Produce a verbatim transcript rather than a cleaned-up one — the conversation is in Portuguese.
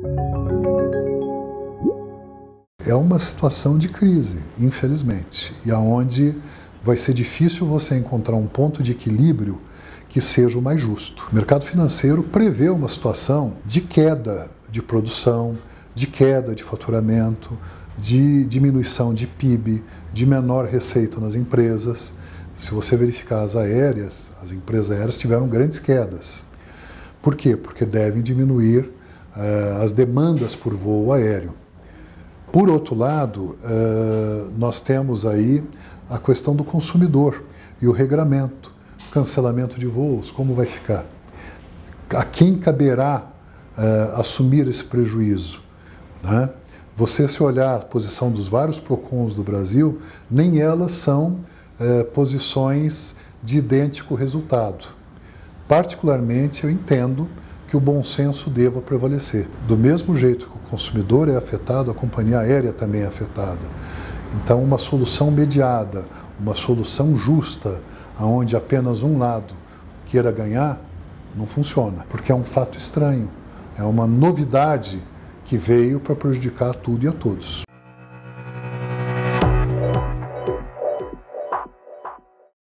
É uma situação de crise, infelizmente, e aonde vai ser difícil você encontrar um ponto de equilíbrio que seja o mais justo. O mercado financeiro prevê uma situação de queda de produção, de queda de faturamento, de diminuição de P I B, de menor receita nas empresas. Se você verificar as aéreas, as empresas aéreas tiveram grandes quedas. Por quê? Porque devem diminuir uh, as demandas por voo aéreo. Por outro lado, uh, nós temos aí a questão do consumidor e o regramento, cancelamento de voos, como vai ficar? A quem caberá uh, assumir esse prejuízo, né? Você, se olhar a posição dos vários PROCONs do Brasil, nem elas são uh, posições de idêntico resultado. Particularmente, eu entendo que o bom senso deva prevalecer. Do mesmo jeito que o consumidor é afetado, a companhia aérea também é afetada. Então, uma solução mediada, uma solução justa, onde apenas um lado queira ganhar, não funciona, porque é um fato estranho, é uma novidade que veio para prejudicar tudo e a todos.